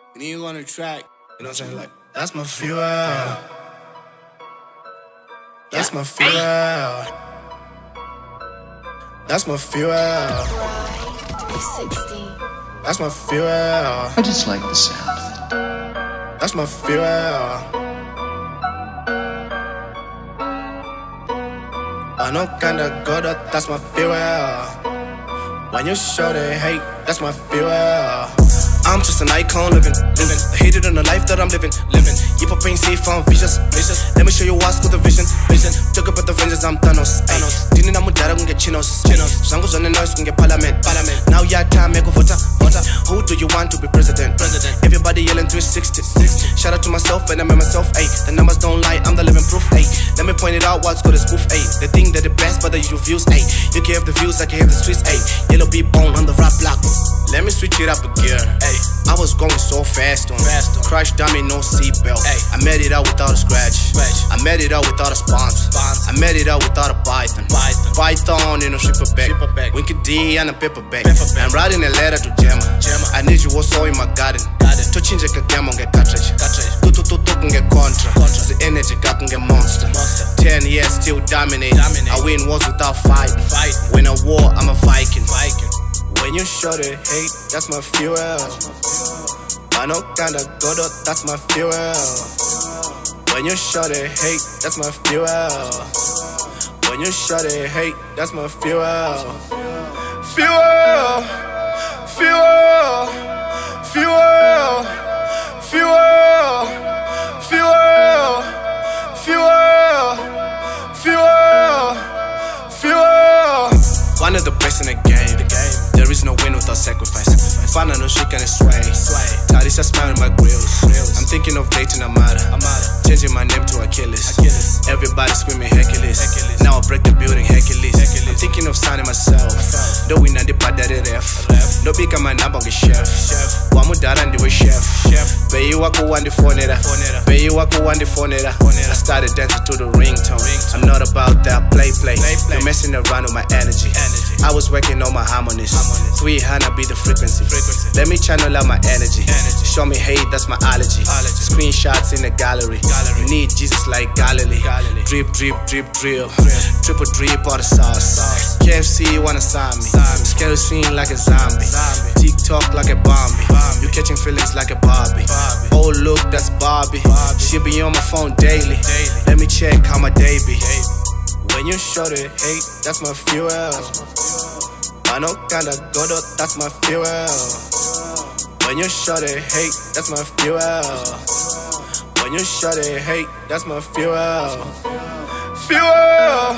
And then you on the track. You know what I'm saying? Like, that's my fuel. That's my fuel. That's my fuel. That's my fuel. I just like the sound of it. That's my fuel. I know kinda good, that's my fuel. When you show the hate, that's my fuel. I'm just an icon living. I hated on the life that I'm living. You pop in safe, I'm vicious. Let me show you what's good the vision. Talk about the vengeance, I'm Thanos. Didn't know that I'm gonna get chinos. Zangus on the noise, gonna get parliament. Now you time, make a voter. Who do you want to be president? Everybody yelling 360. Shout out to myself and I made myself, ayy. The numbers don't lie, I'm the living proof, ayy. Let me point it out, what's good is proof, ayy. They think they're the best, but they use views, ayy. You can have the views, I can have the streets, ayy. Yellow beat bone on the rap block. Let me switch it up a gear, ayy. I was going so fast on crash dummy, no seatbelt. I made it out without a scratch. I made it out without a sponsor. I made it out without a Python in a shipper bag. Winky D and a paperback. I'm writing a letter to Gemma. I need you also in my garden. To change a game on get cartridge. To get contra. The energy got get monster. 10 years still dominate. I win wars without fighting. When I war, I'm a Viking. When you show the hate, that's my fuel. I know kinda good, that's my fuel. When you show the hate, that's my fuel. When you show the hate, that's my fuel. Fuel, fuel, fuel, fuel, fuel, fuel, fuel, fuel. One of the best in the game. There is no win without sacrifice. Fana no shake and sway. Tarisha smiling my grills. I'm thinking of dating Amara. Changing my name to Achilles. Everybody screaming Hercules. Now I break the building Hercules. I'm thinking of signing myself. No win and the bad ref. No become my number with chef. Wamudara and the chef. Pay you wako one the phone. Pay you wako one the phone. I started dancing to the ringtone. I'm not about that play. You're messing around with my energy. I was working on my harmonies. 300 be the frequency. Let me channel out my energy. Show me hate, that's my allergy. Screenshots in the gallery. You need Jesus like Galilee. Drip, drip, drip, drill. Triple drip all the sauce. KFC wanna sign me. Scary scene like a zombie. TikTok like a Bambi. You catching feelings like a Barbie. Oh look, that's Barbie. She be on my phone daily. Let me check how my day be. When you show the hate, that's my fuel. I know kinda good, that's my fuel. When you show the hate, that's my fuel. When you show the hate, that's my fuel. Fuel,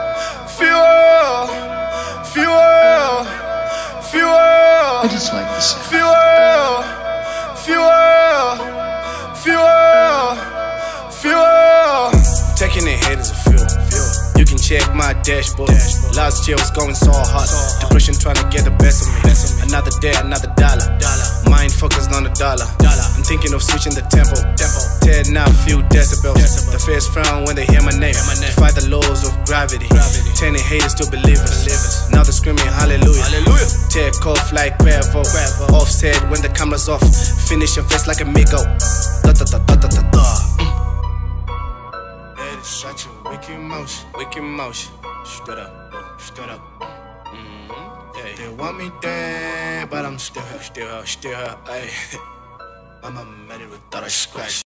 fuel, fuel, fuel. I just like the sound. Fuel, fuel, fuel, fuel. Taking the hate is a fuel. You can check my dashboard. Last year was going so hard. Depression trying to get the best of me. Another day, another dollar. Mind focused on the dollar. I'm thinking of switching the tempo. Tearing out a few decibels. The face frown when they hear my name. Defy the laws of gravity. Turning haters to believers. Now they're screaming hallelujah. Take off like Quavo. Offset when the camera's off. Finish your face like a Migo. Such a wicked motion, straight up, straight up. They want me dead, but I'm still here, ayy. I'm a medic without a scratch.